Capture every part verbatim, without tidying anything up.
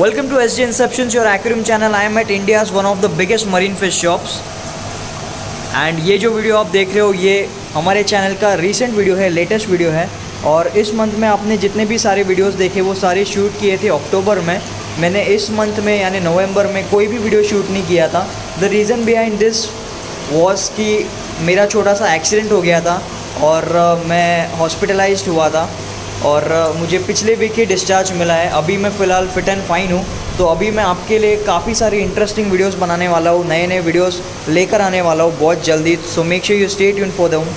Welcome to sjinceptions, your aquarium channel. I am at India's one of the biggest marine fish shops. And ये जो video आप देख रहे हो ये हमारे चैनल का रीसेंट वीडियो है, लेटेस्ट वीडियो है। और इस मंथ में आपने जितने भी सारे वीडियोस देखे वो सारे शूट किए थे अक्टूबर में। मैंने इस मंथ में यानी नवंबर में कोई भी वीडियो शूट नहीं किया था। The reason behind this was कि मेरा छोटा सा एक्सीडेंट हो गया था और uh, मैं हॉस्पिटलाइज्ड हुआ था और uh, मुझे पिछले वीक ही डिस्चार्ज मिला है। अभी मैं फ़िलहाल फिट एंड फाइन हूँ। तो अभी मैं आपके लिए काफ़ी सारी इंटरेस्टिंग वीडियोस बनाने वाला हूँ, नए नए वीडियोस लेकर आने वाला हूँ बहुत जल्दी। So make sure you stay tuned for them.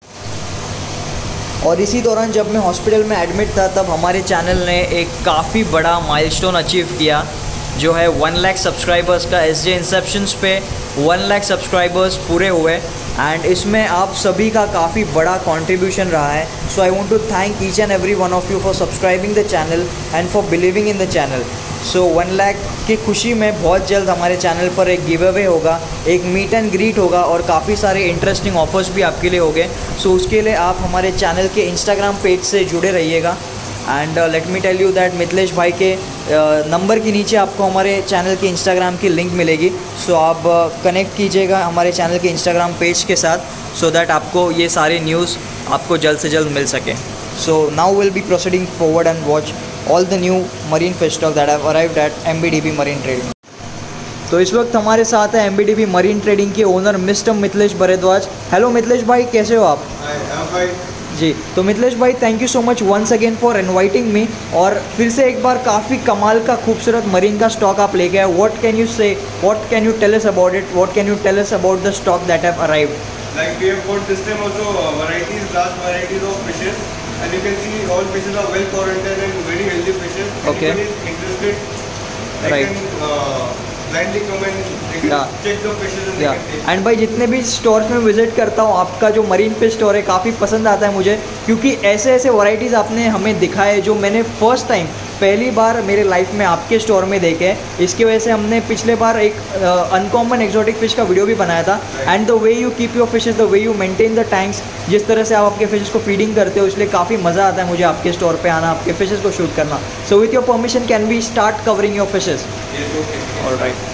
और इसी दौरान जब मैं हॉस्पिटल में एडमिट था तब हमारे चैनल ने एक काफ़ी बड़ा माइलस्टोन अचीव किया, जो है वन लाख सब्सक्राइबर्स का। sjinceptions पे वन लाख सब्सक्राइबर्स पूरे हुए एंड इसमें आप सभी का काफ़ी बड़ा कंट्रीब्यूशन रहा है। So I want to thank each and every one of you for subscribing the channel and for believing in the channel. So one lakh की खुशी में बहुत जल्द हमारे चैनल पर एक गिव अवे होगा, एक मीट एंड ग्रीट होगा और काफ़ी सारे इंटरेस्टिंग ऑफर्स भी आपके लिए होंगे। सो so, उसके लिए आप हमारे चैनल के इंस्टाग्राम पेज से जुड़े रहिएगा। And let me tell you that Mithilesh भाई के नंबर uh, के नीचे आपको हमारे चैनल के इंस्टाग्राम की लिंक मिलेगी। सो so, आप कनेक्ट uh, कीजिएगा हमारे चैनल के इंस्टाग्राम पेज के साथ, सो so दैट आपको ये सारे न्यूज़ आपको जल्द से जल्द मिल सके। So now will be proceeding forward and watch all the new marine fish stock that have arrived at mbdb marine trading. तो इस वक्त हमारे साथ है mbdb मरीन ट्रेडिंग के owner mister Mithilesh Bhardwaj. Hello Mithilesh भाई, कैसे हो आप? हाय जी, तो मिथिलेश भाई thank you so much once again for inviting me. और फिर से एक बार काफ़ी कमाल का खूबसूरत मरीन का स्टॉक आप लेके आए। What can you say, what can you tell us about it, what can you tell us about the stock that have arrived? Like we have got this time also uh, varieties, large varieties of fishes, and you can see all fishes are well quarantined and very healthy fishes. Okay. Anyone is interested, they Right. can uh, blindly come and they can Yeah. check the fishes and या they can take. And भाई जितने भी stores में visit करता हूँ आपका जो marine fish store है काफ़ी पसंद आता है मुझे, क्योंकि ऐसे ऐसे वैरायटीज़ आपने हमें दिखाए जो मैंने फर्स्ट टाइम पहली बार मेरे लाइफ में आपके स्टोर में देखे हैं। इसकी वजह से हमने पिछले बार एक अनकॉमन एक्जोटिक फिश का वीडियो भी बनाया था। And the way you keep your fishes, the way you maintain the tanks, जिस तरह से आप आपके फिशेस को फीडिंग करते हो, इसलिए काफ़ी मज़ा आता है मुझे आपके स्टोर पे आना, आपके फिशेस को शूट करना। So with your permission can we start covering your fishes? Yes, okay. Alright.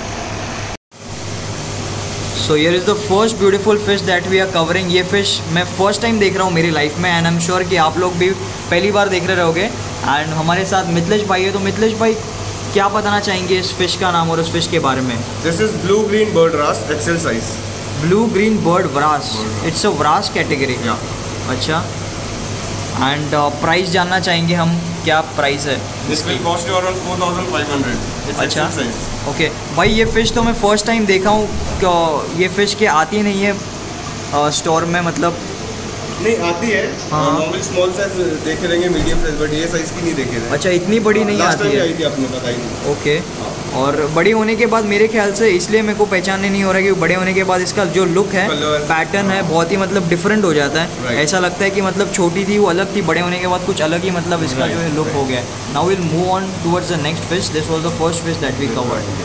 So here is the first beautiful fish that we are covering. ये फिश मैं फर्स्ट टाइम देख रहा हूँ मेरी लाइफ में एंड आई एम श्योर कि आप लोग भी पहली बार देख रहे रहोगे। एंड हमारे साथ मिथिलेश भाई है। तो मिथिलेश भाई क्या बताना चाहेंगे इस फिश का नाम और उस फिश के बारे में? This is blue green bird wrasse, excel size. Blue green bird wrasse, it's a wrasse category. Yeah. अच्छा, एंड प्राइस जानना चाहेंगे हम, क्या प्राइस है? This will cost you around four thousand five hundred. It's अच्छा, excel size. ओके भाई ये fish तो मैं फ़र्स्ट टाइम देखा हूँ कि ये फ़िश के आती नहीं है स्टोर में, मतलब नहीं आती है। हाँ। नॉर्मल स्मॉल साइज देखे रहेंगे, मीडियम साइज, बट ये साइज की नहीं देखे रहे। अच्छा, इतनी बड़ी नहीं लास्ट आती टाइम है? आई थी आपने बताई थी। ओके। और बड़ी होने के बाद मेरे ख्याल से, इसलिए मेरे को पहचानने नहीं हो रहा है कि बड़े होने के बाद इसका जो लुक है, पैटर्न है, बहुत ही मतलब डिफरेंट हो जाता है। Right. ऐसा लगता है कि मतलब छोटी थी वो अलग थी, बड़े होने के बाद कुछ अलग ही मतलब इसका Right. जो है लुक हो गया है। Now will move on towards the next fish. This was the first fish that we covered.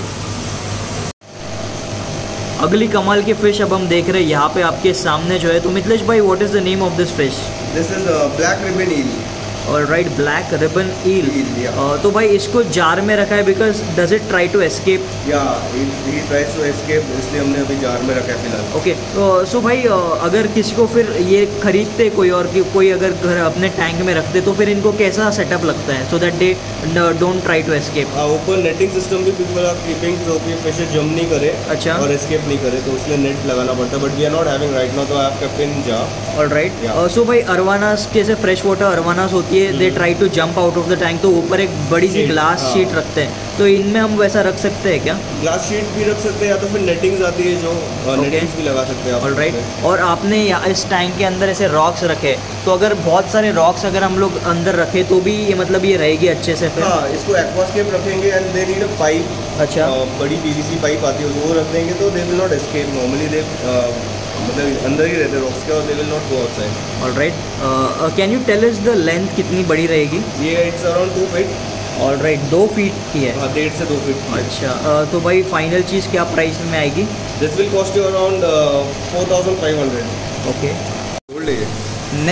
अगली कमाल की फ़िश अब हम देख रहे हैं यहाँ पे आपके सामने जो है। तो मिथिलेश भाई what is the name of this fish? This is a black ribbon eel. और right, black ribbon eel. Eel, yeah. तो भाई इसको जार में रखा है because does it try to escape? Yeah, he, he tries to escape, इसलिए हमने अभी जार में रखा है फिलहाल। ओके, तो सो भाई अगर किसी को फिर ये खरीदते कोई और कि कोई अगर घर अपने टैंक में रखते तो फिर इनको कैसा सेटअप लगता है so that they don't try to escape? ऊपर नेटिंग सिस्टम भी पीपल आर कीपिंग जो कि फिशेस जंप नहीं करे। अच्छा। और एस्केप नहीं करे, तो उसमें नेट लगाना पड़ता है, but we are not having right now, तो I have kept in jar. Alright. So भाई अरवानास, जैसे फ्रेश वाटर अरवानास होती है, they try to jump out of the tank, तो ऊपर एक बड़ी सी ग्लास हाँ। शीट रखते हैं, तो इनमें हम वैसा रख सकते हैं क्या? ग्लास शीट भी रख सकते हैं, या तो फिर नेटिंग्स आती है जो नेटिंग्स भी लगा सकते हैं आप। ऑलराइट। और आपने यहाँ इस टैंक के अंदर ऐसे रॉक्स रखे, तो अगर बहुत सारे रॉक्स अगर हम लोग अंदर रखे तो भी ये मतलब ये रहेगी अच्छे से फिर? हाँ, इसको एक्वास्केप रखेंगे and they need a pipe. अच्छा। बड़ी पीवीसी पाइप आती है, वो रख देंगे तो they will not escape. Normally they मतलब अंदर ही रहते रॉक्स के, और they will not go outside. Alright. Can you tell us the length कितनी बड़ी रहेगी? ये it's around two feet. Alright, दो फीट की है। हाँ, डेढ़ से दो फीट की। अच्छा, uh, तो भाई फाइनल चीज़ क्या प्राइस में आएगी? This will cost you around four thousand five hundred. Okay. बोल लीजिए। Next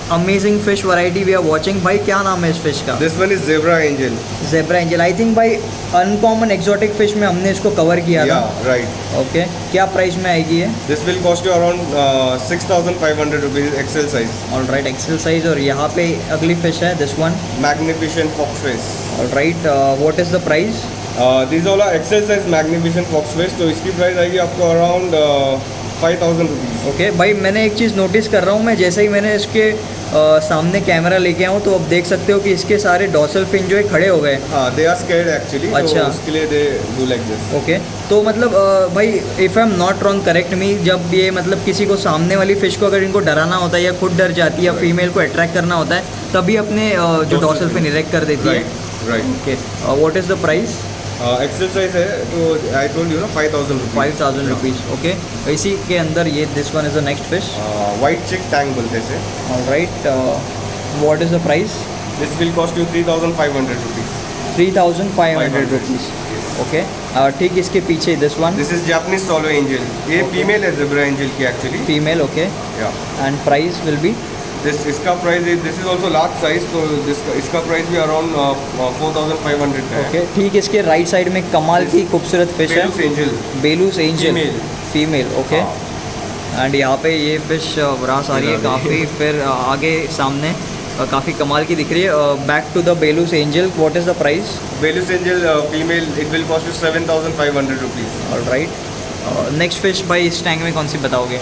amazing fish variety we are watching. भाई क्या नाम है इस फिश का? This one is zebra angel. Zebra angel, I think भाई अनकॉमन एक्सोटिक फिश में हमने इसको कवर किया yeah, था। राइट। ओके, क्या प्राइस में आएगी ये? This will cost you around six thousand five hundred rupees excel size. Alright, excel size. और यहाँ पे अगली फिश है this one, magnificent fox fish. Alright, what is the price? This all are excel size magnificent fox fish, तो इसकी price आएगी आपको around five thousand rupees. Okay भाई, मैंने एक चीज़ नोटिस कर रहा हूँ मैं, जैसे ही मैंने इसके uh, सामने कैमरा लेके आऊँ तो अब देख सकते हो कि इसके सारे डॉर्सल फिन जो है खड़े हो गए। हाँ, दे आर स्कैर्ड एक्चुअली। अच्छा, तो उसके लिए they do like this. Okay, तो मतलब uh, भाई if I am not wrong correct me, जब ये मतलब किसी को सामने वाली फ़िश को अगर इनको डराना होता है या खुद डर जाती है या फीमेल को अट्रैक्ट करना होता है तभी अपने uh, जो डॉर्सल फिन इरेक्ट कर देती है। Right. Okay, what is the price? Exercise है तो आई टोल्ड यू ना five thousand five thousand rupees. Okay, इसी के अंदर ये this one is the next fish, white cheek tang बोलते हैं। Alright, what is the price? This will cost you three thousand five hundred rupees. Three thousand five hundred rupees. Okay, ठीक इसके पीछे this one, this is Japanese swallow angel. ये female है zebra angel की actually. Female, okay. And price will be? This इसका price this is also large size, तो this इसका price भी around four thousand five hundred है। Okay, ठीक इसके राइट साइड में कमाल की खूबसूरत फिश है, bellus angel. Bellus angel female. Okay, and यहाँ पे ये फिश व्रास आ रही है काफ़ी, फिर आगे सामने काफ़ी कमाल की दिख रही है। Back to the bellus angel, what is the price? Bellus angel female, it will cost you seven thousand five hundred rupees. Alright, next fish भाई इस टैंक में कौन सी बताओगे?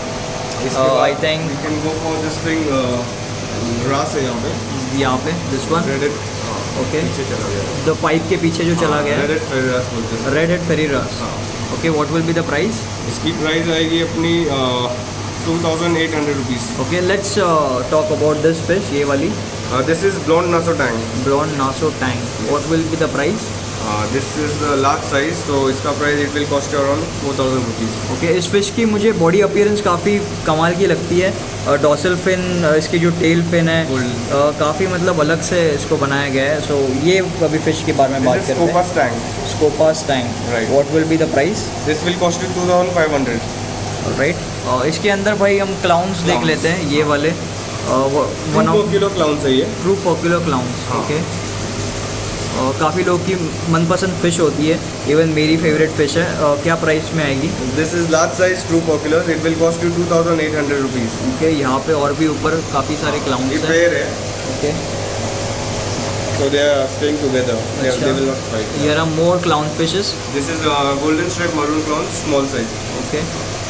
I think you can go for this thing, wrasse है यहाँ पे। यहाँ पे this one, okay, the pipe के पीछे जो चला गया है, रेड हेड फेरी wrasse बोलते हैं। Red head fairy wrasse। Okay, what will be the price? इसकी प्राइस आएगी अपनी two thousand eight hundred rupees. Okay, let's talk about this fish, ये वाली। This is blonde naso tang. Blonde naso tang, what will be the price? This is large size, तो इसका price it will cost around four thousand rupees. Okay, इस fish की मुझे body appearance काफ़ी कमाल की लगती है। डॉर्सल फिन, इसकी जो टेल फिन है uh, काफ़ी मतलब अलग से इसको बनाया गया है। सो so, ये अभी फिश के बारे में बात करते हैं। Scopas tang. Scopas tang, right. What will be the price? This will cost you two thousand five hundred. Right, इसके अंदर भाई हम क्लाउन्स देख लेते हैं, ये वाले वन ऑफ किलो क्लाउन्स है ये। ट्रू पर किलो क्लाउन्स। ओके, काफ़ी लोग की मनपसंद फ़िश होती है, इवन मेरी फेवरेट फ़िश है। uh, क्या प्राइस में आएगी? This is large size true popular, it will cost you two thousand eight hundred rupees. Okay, यहाँ पे और भी ऊपर काफ़ी सारे क्लाउन्स हैं। पेयर है। Okay, so they are staying together. They, are, they will not fight. Here are more clown fishes. This is uh, golden stripe maroon clown, small size. Okay.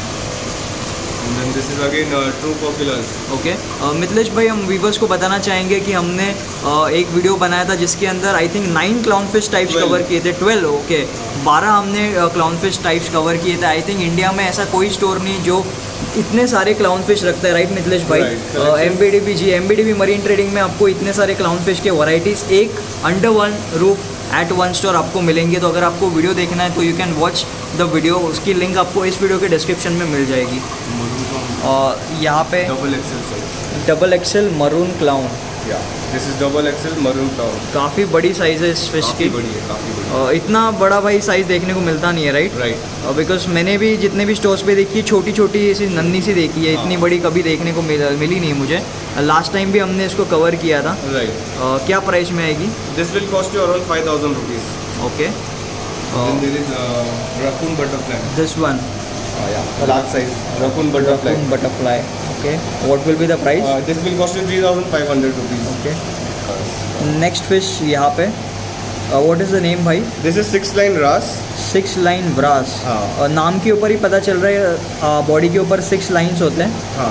And then this is again uh, true populars. Okay, Mithilesh भाई हम viewers को बताना चाहेंगे कि हमने uh, एक video बनाया था जिसके अंदर I think nine clown fish types cover किए थे। ट्वेल्व, ओके, बारह हमने क्लाउन फिश टाइप्स कवर किए थे। आई थिंक इंडिया में ऐसा कोई स्टोर नहीं जो इतने सारे क्लाउन फिश रखता है, राइट मिथिलेश भाई? M B D B G M B D B marine trading में आपको इतने सारे क्लाउन फिश के वैरायटीज़ एक under one roof at one store आपको मिलेंगे। तो अगर आपको वीडियो देखना है तो you can watch the video, उसकी लिंक आपको इस वीडियो के डिस्क्रिप्शन में मिल जाएगी। और यहाँ पे double excel double excel maroon clown, this is double excel maroon clown. काफ़ी बड़ी साइज़ है इस फिश की। बड़ी है, काफ़ी बड़ी। इतना बड़ा भाई साइज़ देखने को मिलता नहीं है, राइट? राइट, बिकॉज मैंने भी जितने भी स्टोर्स पे देखी है छोटी छोटी ऐसी नन्ही सी देखी है, इतनी बड़ी कभी देखने को मिल, मिली नहीं मुझे। लास्ट टाइम भी हमने इसको कवर किया था। राइट, क्या प्राइस में आएगी? This will cost you around five thousand rupees. Okay, there is raccoon butterfly, this one, large size raccoon butterfly. Butterfly, okay, what will be the price? This will cost you three thousand five hundred rupees. Okay, next fish यहाँ पे, what is the name भाई? This is six line wrasse। Six line wrasse, हाँ। नाम के ऊपर ही पता चल रहा है बॉडी के ऊपर सिक्स लाइन्स होते हैं। हाँ।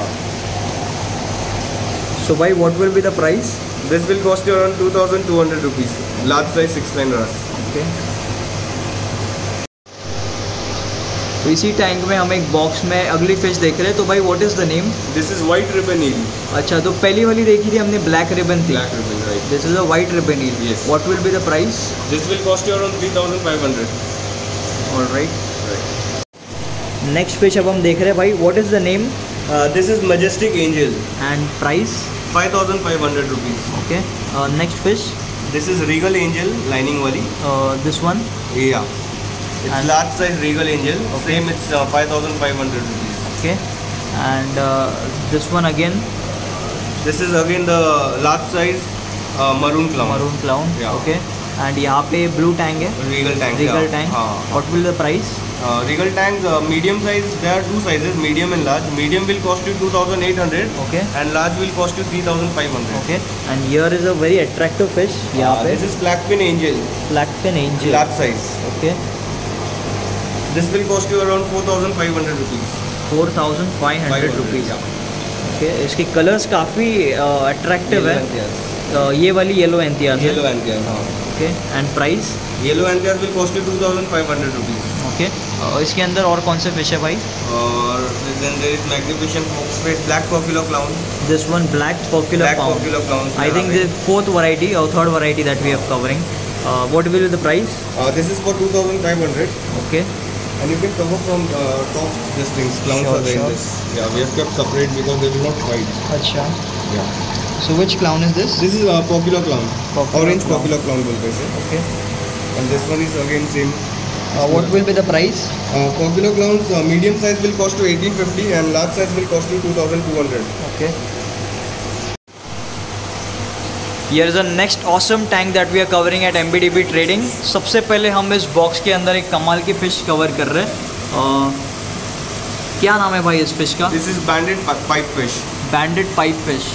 सो भाई what will be the price? This will cost you around two thousand two hundred rupees, large size six line wrasse। Okay, तो इसी टैंक में हम एक बॉक्स में अगली फिश देख रहे हैं। तो भाई what is the name? This is white ribbon eel. अच्छा, तो पहली वाली देखी थी हमने ब्लैक रिबन थी। Black ribbon, right. This is a white ribbon eel. Yes. What will be the price? This will cost you around three thousand five hundred. Alright, next fish अब हम देख रहे हैं भाई, what is the name? This is majestic angel and price? Five thousand five hundred rupees. Okay, next fish? This is regal angel, lining वाली। This one? Yeah, it's large size regal angel. Okay. Same, it's uh, five thousand five hundred rupees. Okay, and uh, this one again? This is again the large size uh, maroon clown. Maroon clown. Yeah. Okay. And यहाँ पे blue tank है. Regal tank. Regal yeah. tank. हाँ. What will the price? Uh, Regal tank, uh, medium size. There are two sizes, medium and large. Medium will cost you two thousand eight hundred. Okay. And large will cost you three thousand five hundred. Okay. And here is a very attractive fish. यहाँ uh, पे. This is blackfin angel. Blackfin angel. Large size. Okay. This will cost you around four thousand five hundred rupees. four thousand five hundred rupees. Okay, इसके colours काफ़ी attractive है. uh, ये वाली yellow एंथियास है. Yellow anthias, हाँ. Okay. And price? Yellow anthias will cost you two thousand five hundred rupees. Okay. इसके अंदर और कौन से फिश है भाई? और then there is magnification foxfish, black popular clown. This one black popular clown. I think the fourth variety और third variety that we have covering. What will be the price? This is for two thousand five hundred. Okay. And you can cover from uh, top these things. Clowns sure, are there sure. in this. Yeah, we have kept separate because they will not fight. अच्छा. Yeah. So which clown is this? This is a popular clown. Popular Orange clown. popular clown will say. Okay. And this one is again same. Uh, what will be the price? Uh, popular clowns, uh, medium size will cost you eighteen fifty and large size will cost you two thousand two hundred. Okay. Here is the next awesome tank that we are covering at M B D B Trading. सबसे पहले हम इस box के अंदर एक कमाल की fish cover कर रहे हैं. uh, क्या नाम है भाई इस फिश का? This is banded pipe fish. Banded pipe fish.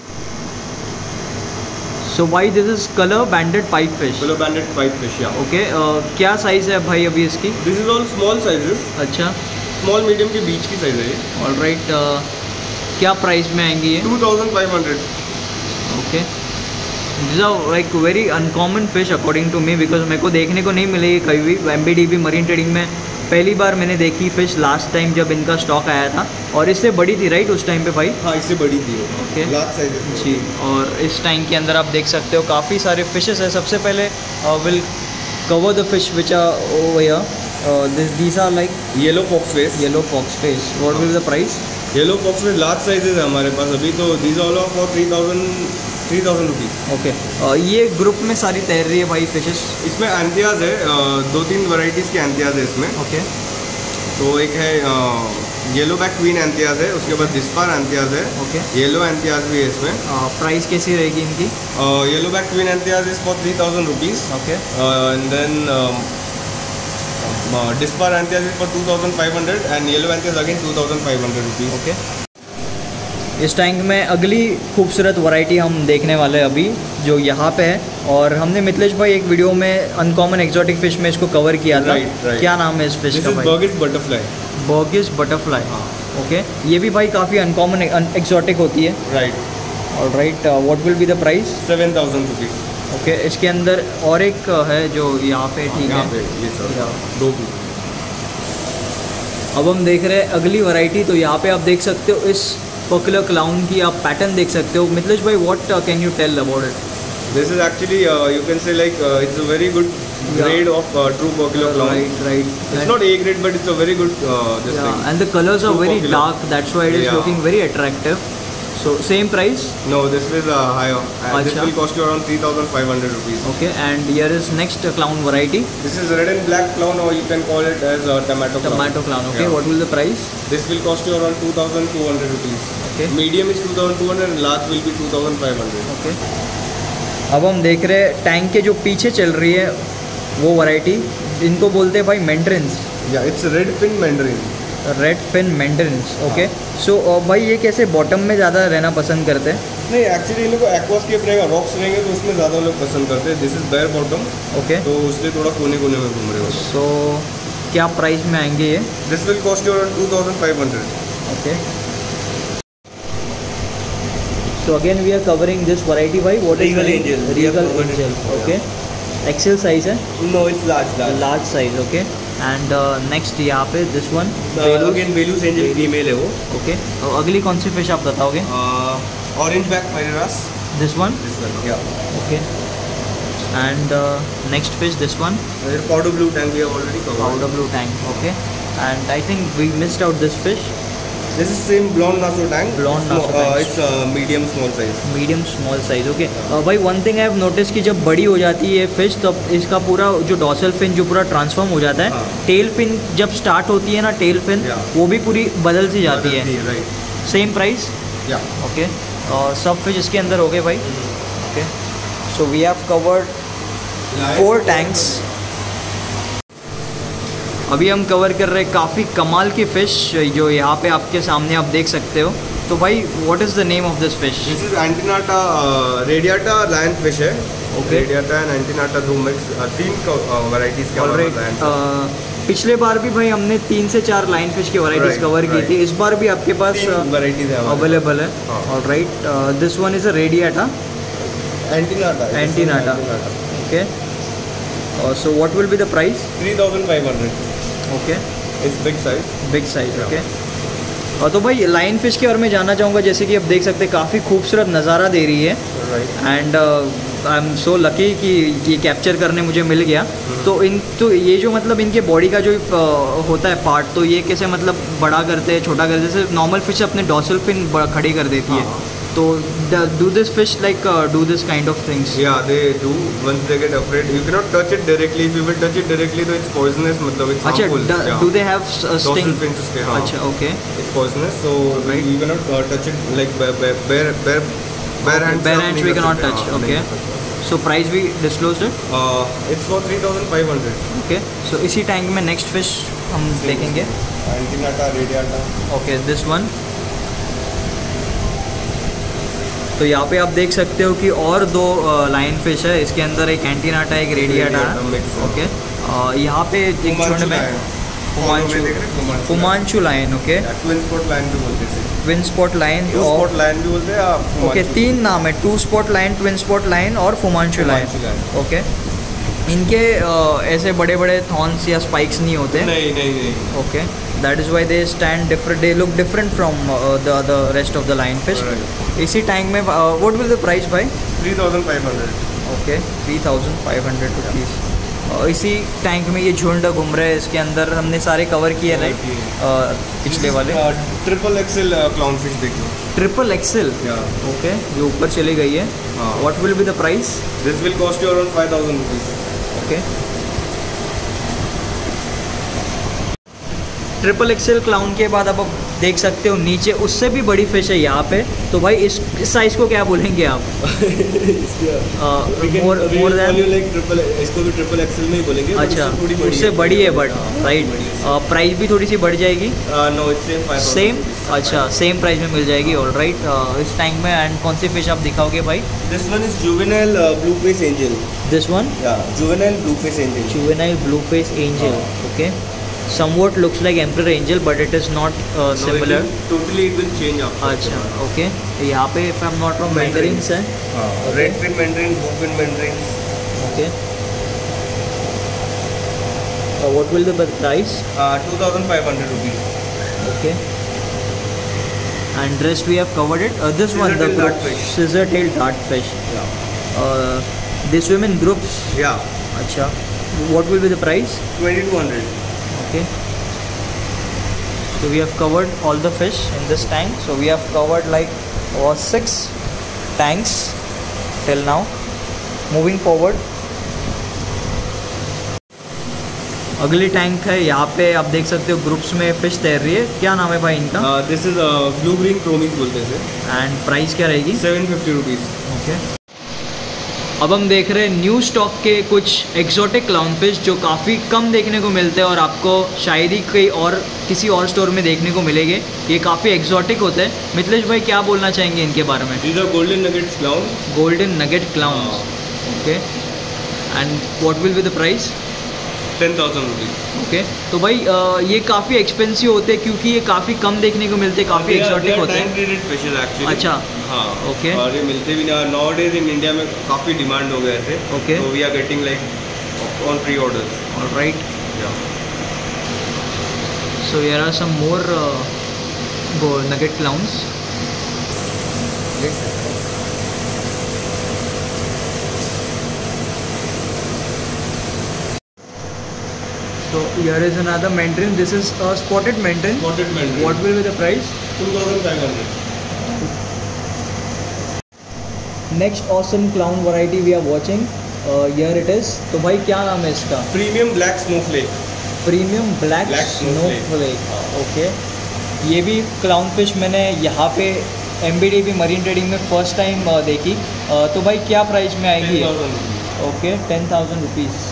So why this is color banded pipe fish? Color banded pipe fish, yeah. Okay. uh, क्या साइज़ है भाई अभी इसकी? This is all small sizes. अच्छा. Small medium के बीच की size है ये. All right. uh, क्या प्राइस में आएंगी ये? two thousand five hundred. Okay. These are like very uncommon fish according to me because मेरे को देखने को नहीं मिलेगी कभी भी. M B D B marine trading में पहली बार मैंने देखी फिश लास्ट टाइम जब इनका स्टॉक आया था, और इससे बड़ी थी राइट उस टाइम पे भाई? हाँ, इससे बड़ी थी. ओके. लार्ज साइज जी. और इस टाइम के अंदर आप देख सकते हो काफ़ी सारे फिशेस है. सबसे पहले will cover the fish which are over here. These are like yellow fox face. Yellow fox face. What will the price? Yellow fox face large sizes है हमारे पास अभी, तो these all are for three thousand three thousand rupees. Okay. ये group में सारी तैर रही है भाई फिशेस? इसमें एंथियाज है, uh, दो तीन वैरायटीज़ के एंथियाज है इसमें. ओके. तो एक है येलो बैक क्वीन एंथियाज है, उसके बाद डिस्पार एंथियाज है. ओके. येलो एंथियाज भी है इसमें. प्राइस कैसी रहेगी इनकी? Yellow back queen anthias is for three thousand rupees. Okay. And then dispar anthias is for two thousand five hundred and yellow anthias again two thousand five hundred rupees. Okay. इस tank में अगली खूबसूरत variety हम देखने वाले हैं अभी जो यहाँ पे है, और हमने मिथिलेश भाई एक वीडियो में अनकॉमन एक्जोटिक फिश में इसको कवर किया था. right, right. क्या नाम है इस फिश का भाई? Burgess butterfly. Burgess butterfly. Okay. ये भी भाई काफ़ी अनकॉमन एक्जोटिक होती है. Right. All right. What will be the price? Seven thousand rupees. Okay. इसके अंदर और एक है जो यहाँ पे ठीक है. ये सर दो. अब हम देख रहे हैं अगली वैरायटी. तो यहाँ पे आप देख सकते हो इस पॉपुलर क्लाउन की आप पैटर्न देख सकते हो. मिथिलेश भाई what can you tell about it? This is actually uh, you can say like uh, it's a very good grade yeah. of uh, true popular clown. Right, right. It's and not A grade, but it's a very good uh, this yeah. thing. And the colors are true very popular. dark. That's why it is yeah. looking very attractive. So same price? No, this is uh, higher. And this will cost you around three thousand five hundred rupees. Okay. And here is next uh, clown variety. This is red and black clown, or you can call it as uh, tomato clown. Tomato clown. Okay. Yeah. What will the price? This will cost you around two thousand two hundred rupees. Okay. Medium is two thousand two hundred and large will be two thousand five hundred. Okay. अब हम देख रहे हैं tank के जो पीछे चल रही है वो वैरायटी, इनको बोलते हैं भाई mandarins. Yeah it's red fin mandarin. Red fin mandarins. Okay. So भाई ये कैसे बॉटम में ज़्यादा रहना पसंद करते हैं? नहीं, एक्चुअली इन लोग को एक्वास्केप रहेगा, रॉक्स रहेंगे तो उसमें ज़्यादा लोग पसंद करते हैं. This is bare bottom. Okay. तो उसलिए थोड़ा कोने कोने में घूम रहे हो. सो क्या प्राइस में आएंगे ये? This will cost you around two thousand five hundred. Okay. So again we are covering this variety by what Regal is angel. Regal angel. Okay. X L size है? No, it's large. Large, large size. Okay. And uh, next यहाँ पे this one. Uh, again Velus angel female है वो. Okay. तो अगली कौन सी fish आप बताओगे? Uh, orange back wrasse. This one? This one. Yeah. Okay. And uh, next fish this one? Uh, powder blue tank we have already covered. Powder blue tank. Okay. And I think we missed out this fish. This is same blonde naso tank. Blonde naso uh, tank. It's uh, medium small size. Medium small size. Okay. भाई one thing I have notice कि जब बड़ी हो जाती है fish तब इसका पूरा जो डॉर्सल फिन जो पूरा ट्रांसफॉर्म हो जाता है. टेल फिन जब स्टार्ट होती है ना, टेल फिन वो भी पूरी बदल सी जाती है. Right. Same price? Yeah. Okay. सब फिश इसके अंदर हो गए भाई। Okay, so we have covered four tanks. अभी हम कवर कर रहे हैं काफ़ी कमाल की फ़िश जो यहाँ पे आपके सामने आप देख सकते हो। तो भाई what is the name of this fish? This is antennata radiata lion fish है। ओके, रेडियाटा एंड एंटीनाटा दो मिक्स तीन वैरायटीज के ऑलराइट। पिछले बार भी भाई हमने तीन से चार लाइन फिश की वैरायटीज right, कवर right. की थी। इस बार भी आपके पास वैरायटीज अवेलेबल है। Alright, this one is a radiata antennata antennata. Okay, so what will be the price? Three thousand five hundred. Okay, it's big size. Big size. Okay, और तो भाई लाइन फिश के बारे में जानना चाहूँगा। जैसे कि आप देख सकते हैं काफ़ी खूबसूरत नज़ारा दे रही है and I am so lucky कि ये कैप्चर करने मुझे मिल गया। तो इन तो ये जो मतलब इनके बॉडी का जो uh, होता है पार्ट, तो ये कैसे मतलब बड़ा करते हैं, छोटा करते हैं? जैसे नॉर्मल फिश अपने डॉर्सल फिन खड़ी कर देती है, तो do this fish like do this kind of things? Yeah they do once they get afraid. You can not touch it directly. If you will touch it directly तो it's poisonous, मतलब it's harmful. अच्छा, do they have sting? अच्छा, okay, it's poisonous, so you can not touch it like bare bare bare hands. Bare hands we can not touch. Okay, so price भी disclosed है? It's for three thousand five hundred. Okay, so इसी tank में next fish हम देखेंगे। Antennata radiata. Okay, this one. तो यहाँ पे आप देख सकते हो कि और दो लाइन फिश है। इसके अंदर एक एंटीनाटा, एक रेडियाटा है। ओके, यहाँ पे एक छोटे में fu manchu fu manchu lion. Okay, twin spot lion भी बोलते हैं। Twin spot lion, two spot lion भी बोलते हैं। ओके, तीन नाम है, two spot lion, twin spot lion और फुमांचू लाइन। ओके, इनके uh, ऐसे बड़े बड़े थॉर्न्स या स्पाइक्स नहीं होते? नहीं नहीं नहीं। Okay, that is why they stand different, they look different from the the rest of the lion fish. इसी टैंक में व्हाट विल द प्राइस भाई? Three thousand five hundred. Okay, three thousand five hundred rupees. इसी tank में ये झुंड घूम रहे हैं। इसके अंदर हमने सारे कवर किए राइट, पिछले वाले। ट्रिपल एक्सेल क्लाउन फिश देखिए। ट्रिपल एक्सेल, ओके, जो ऊपर चली गई है। What will be the price? This will cost you around five thousand rupees. Okay, triple XL clown के बाद अब आप देख सकते हो नीचे उससे भी बड़ी फिश है यहाँ पे। तो भाई इस इस साइज़ को क्या बोलेंगे आप? मोर देन लाइक ट्रिपल, इसको भी ट्रिपल एक्सेल में ही बोलेंगे। अच्छा, उससे बड़ी है बट राइट, प्राइस भी थोड़ी सी बढ़ जाएगी? No, it's same. अच्छा, सेम प्राइस में मिल जाएगी। ऑल राइट, इस टैंक में एंड कौन सी फिश आप दिखाओगे भाई? This one is juvenile blue face angel. This one? Yeah, juvenile blue face angel. Juvenile blue face angel. Okay, somewhat looks like emperor angel but it is not uh, similar. No, it will, totally it will change after. अच्छा, okay, यहाँ पे if I'm not wrong mandarins है। Red fin mandarin, blue fin mandarin. Okay. Uh, what will be the price? Uh, two thousand five hundred rupees. Okay. And rest we have covered it. Uh, this one, the group scissor tail dart fish. Yeah. Uh, they swim in groups. Yeah. अच्छा, what will be the price? twenty-two hundred. Okay, so we have covered all the fish in this tank. So we have covered like uh, six tanks till now. Moving forward, अगली tank है। यहाँ पे आप देख सकते हो groups में fish तैर रही है। क्या नाम है भाई इनका? This is blue green chromis बोलते हैं। एंड प्राइस क्या रहेगी? Seven fifty rupees. ओके, अब हम देख रहे हैं न्यू स्टॉक के कुछ एक्जोटिक क्लाउन फिश जो काफ़ी कम देखने को मिलते हैं और आपको शायद ही कहीं और किसी और स्टोर में देखने को मिलेंगे। ये काफ़ी एक्जोटिक होते हैं। मिथिलेश भाई क्या बोलना चाहेंगे इनके बारे में? These are golden nugget clown. Golden nugget clowns. Okay, and what will be the price? Ten thousand rupees. Okay, तो भाई uh, ये काफ़ी एक्सपेंसिव होते हैं क्योंकि ये काफ़ी कम देखने को मिलते हैं, काफ़ी एक्सोटिक होते हैं। अच्छा, हाँ, ओके, और ये मिलते भी ना। नाउ डेज इन इंडिया में काफ़ी डिमांड हो गए थे। ओके, तो we are getting like on preorder. Alright, so here are some more nugget clowns. So here is another mandarin. This is a spotted mandarin. Spotted mandarin. What will be the price? two thousand five hundred. Next awesome clown variety we are watching. Uh, here it is. तो भाई क्या नाम है इसका? Premium black snowflake. Premium black, black snowflake. Okay, ये भी clown fish मैंने यहाँ पे एमबीडीबी मरीन ट्रेडिंग में फ़र्स्ट टाइम देखी। तो भाई क्या प्राइस में आएगी? Okay, ten thousand rupees.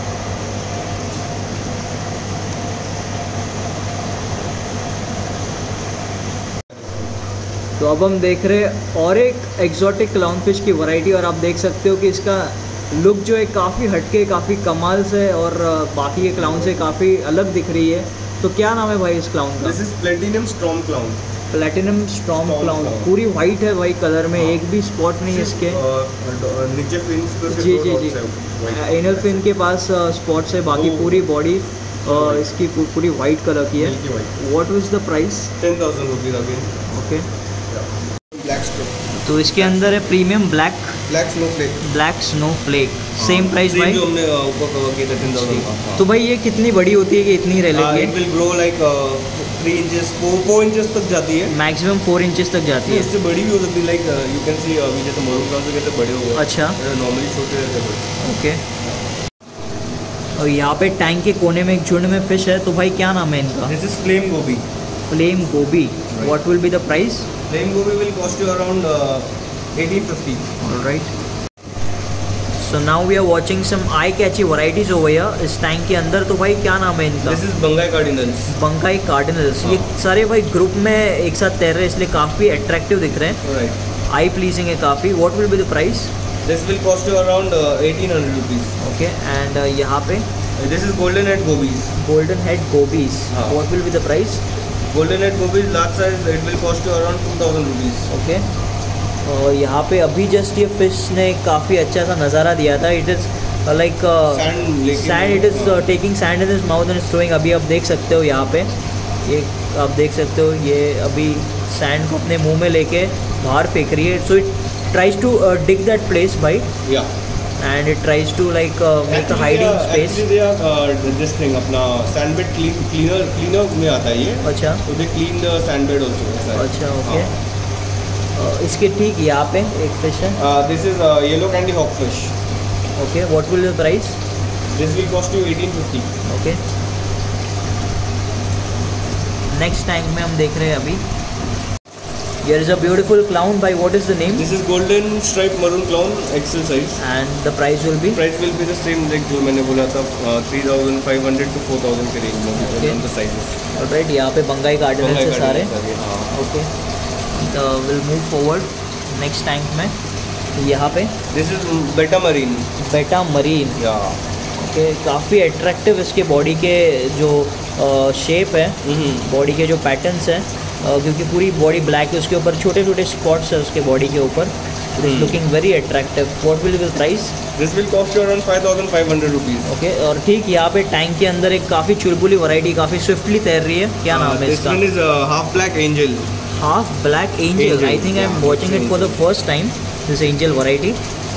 तो अब हम देख रहे हैं और एक एक्जॉटिक क्लाउन फिश की वैरायटी, और आप देख सकते हो कि इसका लुक जो है काफ़ी हटके, काफ़ी कमाल से और बाकी के क्लाउन से काफ़ी अलग दिख रही है। तो क्या नाम है भाई इस क्लाउन का? This is platinum storm clown. Platinum storm clown, पूरी वाइट है भाई कलर में, हाँ। एक भी स्पॉट नहीं है इसके नीचे फिन्स पे। जी जी जी, एनल फिन के पास स्पॉट्स है, बाकी पूरी बॉडी इसकी पूरी वाइट कलर की है। What was the price? Ten thousand rupees again. Okay, black strip. तो इसके अंदर है premium black black snowflake. Black snowflake, same price भाई जो हमने ऊपर कवर किया था टेन थाउजेंड का। तो भाई ये कितनी बड़ी होती है कि इतनी रह लेती है? It will grow like three inches four inches तक जाती है, मैक्सिमम फोर इंचेस तक जाती है। इससे बड़ी भी हो सकती है, लाइक यू कैन सी अभी जैसे मरून क्लाउन से कहते बड़े हो गए। अच्छा, नॉर्मली छोटे रहते हैं। ओके, और यहाँ पे टैंक के कोने में एक झुंड में फिश है। तो भाई क्या नाम है इनका? This is flame goby. Flame goby, what will be the price? Flame goby will cost you around eighteen fifty. Alright, so now we are watching some eye catchy varieties over here इस tank के अंदर। तो भाई क्या नाम है इनका? This is Banggai cardinals. Banggai cardinals, ये सारे भाई ग्रुप में एक साथ तैर रहे हैं, इसलिए काफ़ी अट्रैक्टिव दिख रहे हैं। राइट, आई प्लीजिंग है काफ़ी। What will be the price? This will cost you around eighteen hundred rupees. Okay, and यहाँ पे this is golden head gobies. Golden head gobies, what will be the price? Golden head gobies large size, it will cost you around two thousand rupees. Okay, और यहाँ पे अभी just ये fish ने काफ़ी अच्छा सा नज़ारा दिया था। It is like sand, it is taking sand in his mouth and throwing. अभी आप देख सकते हो यहाँ पे, ये आप देख सकते हो ये अभी सैंड को अपने मुंह में लेके बाहर फेंक रही है। So it tries to dig that place by, and it tries to like make a hiding space. This thing अपना सैंड बेड क्लीनर क्लीनर में आता है ये। अच्छा, तो they clean the sand bed also. अच्छा, ओके, इसके ठीक यहाँ पे एक फिश है। This is yellow candy hawk fish. Okay, what will the price? This will cost you eighteen fifty. Okay, next tank में हम देख रहे हैं अभी, here is a beautiful clown. By what is the name? This is golden striped maroon clown, XL size. And the price will be? Price will be the same like जो मैंने बोला था, three thousand five hundred to four thousand के range में। okay. On the sizes. Alright, यहाँ पे बंगाई cardinal से सारे। ओके, तो will move forward next tank में। यहाँ पे this is betta marine. Betta marine, या ओके, काफ़ी अट्रैक्टिव इसके बॉडी के जो शेप है, बॉडी के जो पैटर्न्स हैं, क्योंकि पूरी बॉडी ब्लैक है, उसके ऊपर छोटे छोटे स्पॉट्स है उसके बॉडी के ऊपर। It is looking very attractive. What will be the price? This will cost you around five thousand five hundred rupees. Okay, और ठीक यहाँ पे टैंक के अंदर एक काफ़ी चुलबुली वैरायटी काफ़ी स्विफ्टली तैर रही है। क्या नाम है इसका? This one is half black angel. Half black angel, I think I am watching it for the first time, this angel variety.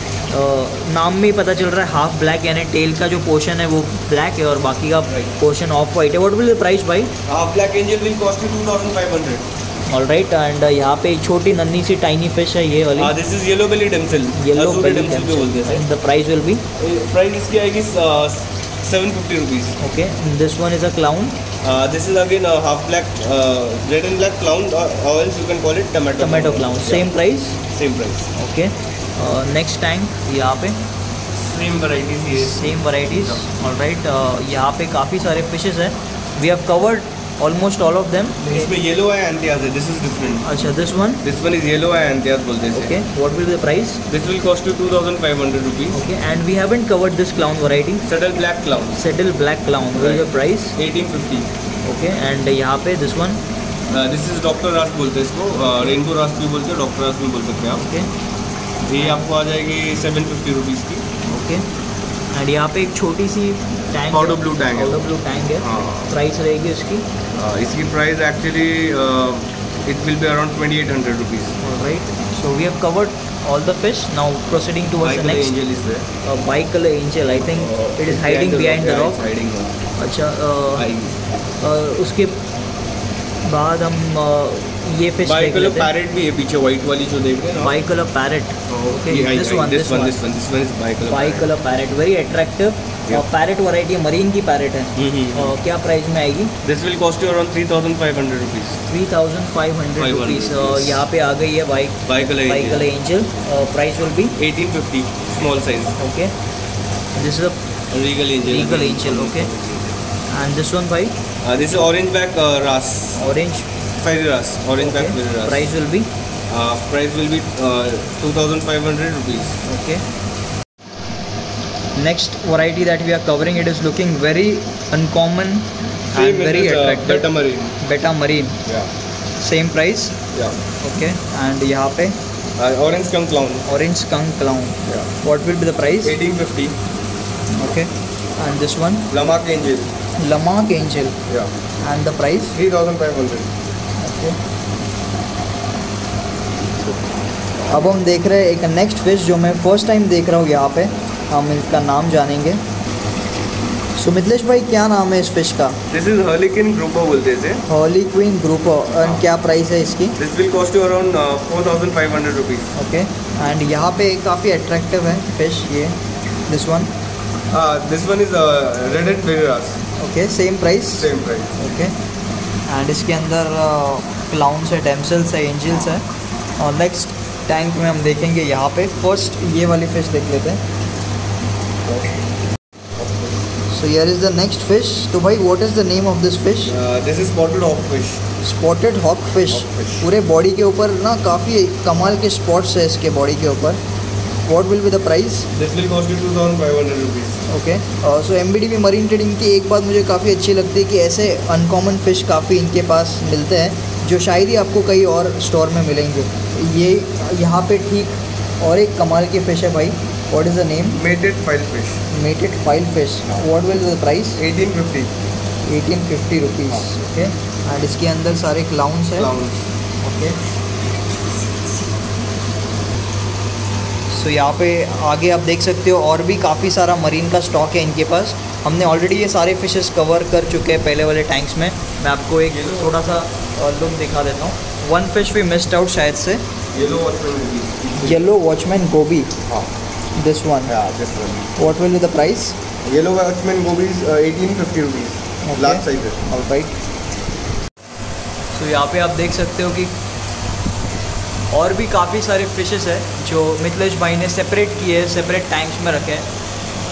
नाम में ही पता चल रहा है हाफ ब्लैक, यानी टेल का जो पोर्शन है वो ब्लैक है और बाकी का पोर्शन ऑफ वाइट है। व्हाट विल द प्राइस भाई? Half black angel will cost you two thousand five hundred. Alright, and यहाँ पे एक छोटी नन्ही सी टाइनी फिश है ये वाली। This is yellow belly damsel. Yellow belly damsel, and the price will be? Price इसकी आएगी seven fifty rupees. Okay, this one is a clown. This is again half black red and black clown, और else you can call it tomato tomato clown. Same price? Same price. Okay, next tank यहाँ पे same varieties, ये same varieties. Alright, यहाँ पे काफ़ी सारे fishes हैं। We have covered almost all of them. इसमें येलो आई एंथियास है, दिस इज डिफरेंट। अच्छा, this one? This one is yellow eye anthias बोलते हैं। Okay, what will be the price? This will cost you two thousand five hundred rupees. Okay, and we haven't covered this clown variety. Saddle black clown. Saddle black clown, what is the price? Eighteen fifty. Okay, and यहाँ पे this one? This is doctor wrasse बोलते हैं इसको, rainbow रास भी बोलते हैं, doctor रास भी बोल सकते हैं आप। ओके, ये आपको आ जाएगी सेवन फिफ्टी रुपीज़ की। ओके, एंड यहाँ पे एक छोटी सी टैंक, पाउडर ब्लू टैंक है। पाउडर ब्लू टैंक है। प्राइस रहेगी इसकी? इसकी price actually it will be around twenty eight hundred rupees. Alright, so we have covered all the fish. Now proceeding towards the next. Angel is there. Uh, bicolor angel. I think uh, it is hiding behind the rock. Hiding. अच्छा, uh, uh, उसके बाद हम uh, ये fish देख लेते हैं। Parrot भी है पीछे, व्हाइट वाली जो देख रहे हैं। Bicolor parrot. Okay, this one, this one, this one, this one is bicolor. Bicolor parrot, very attractive. आती है। पैरेट वैरायटी मरीन की पैरेट है। और क्या प्राइस में आएगी? This will cost you around three thousand five hundred rupees. Three thousand five hundred rupees. यहाँ पे आ गई है बाइक बाइकल बाइकल angel. Price will be eighteen fifty small size. Okay, this is regal angel. Regal angel, okay. And this one भाई? This is orange back wrasse. Orange fairy wrasse, orange back fairy wrasse. Price will be Uh, price will be uh, two thousand five hundred rupees. Okay. Next variety that we are covering, it is looking very uncommon Same and very is, uh, attractive. Beta marine. Beta marine. Yeah. Same price. Yeah. Okay. And यहाँ पे uh, orange skunk clown. orange skunk clown. Yeah. What will be the price? eighteen fifty. Okay. And this one? Lamarck angel. Lamarck angel. Yeah. And the price? three thousand five hundred. Okay. अब हम देख रहे हैं एक next fish जो मैं first time देख रहा हूँ यहाँ पे। हम इसका नाम जानेंगे। सो मिथिलेश भाई, क्या नाम है इस फिश का? दिस इज हर्लिक्विन ग्रुपर बोलते हैं। Harlequin grouper. एंड क्या प्राइस है इसकी? This will cost you around four thousand five hundred rupees. Okay. And यहाँ पे काफ़ी अट्रैक्टिव है फिश ये। This one? This one is redded wrasse. Okay, same price? Same price. Okay. And इसके अंदर क्लाउन्स है, डैम्सल्स है, एंजल्स है। और नेक्स्ट टैंक में हम देखेंगे यहाँ पे। फर्स्ट ये वाली फिश देख लेते हैं। So here is the next fish. तो भाई, what is the name of this fish? This is spotted hawkfish. Spotted hawkfish. पूरे बॉडी के ऊपर ना काफ़ी कमाल के स्पॉट्स है इसके बॉडी के ऊपर। What will be the price? This will cost you two thousand five hundred rupees. Okay. So M B D B marine trading की एक बात मुझे काफ़ी अच्छी लगती है कि ऐसे अनकॉमन फ़िश काफ़ी इनके पास मिलते हैं जो शायद ही आपको कहीं और स्टोर में मिलेंगे। ये यहाँ पे ठीक और एक कमाल की फ़िश है भाई। What is the name? Matted filefish. Matted filefish. What will the price? Eighteen fifty. Eighteen fifty rupees. Okay. And इसके अंदर सारे क्लाउन्स हैं। ओके। सो यहाँ पे आगे आप देख सकते हो और भी काफ़ी सारा मरीन का स्टॉक है इनके पास। हमने ऑलरेडी ये सारे फिशेस कवर कर चुके हैं पहले वाले टैंक्स में। मैं आपको एक थोड़ा सा लुक दिखा देता हूँ। One fish we missed out शायद से। Yellow watchman. Yellow watchman goby. हाँ। This one? This one. What will be the price? Yellow watchman goby is eighteen fifty rupees. Large size है। ऑलराइट। सो यहाँ पे आप देख सकते हो कि और भी काफ़ी सारे फिशेस है जो मिथिलेश भाई ने सेपरेट किए हैं, सेपरेट टैंक्स में रखे हैं।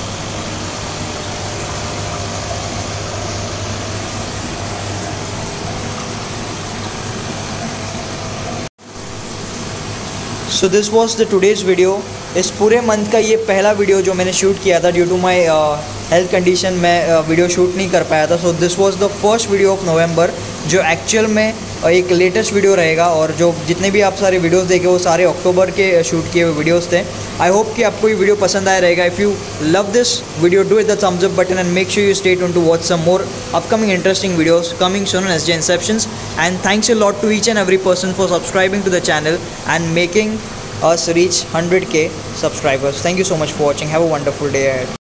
So this was the today's video. इस पूरे मंथ का ये पहला वीडियो जो मैंने शूट किया था। Due to my health condition मैं वीडियो शूट नहीं कर पाया था। So this was the first video of November जो एक्चुअल में एक लेटेस्ट वीडियो रहेगा। और जो जितने भी आप सारे वीडियोस देखे वो सारे अक्टूबर के शूट किए हुए वीडियोस थे। आई होप कि आपको ये वीडियो पसंद आया रहेगा। If you love this video, do it the thumbs up button and make sure you stay tuned to watch some more upcoming interesting videos coming soon on sjinceptions. And thanks a lot to each and every person for subscribing to the channel and making us reach one hundred K subscribers. Thank you so much for watching. Have a wonderful day ahead.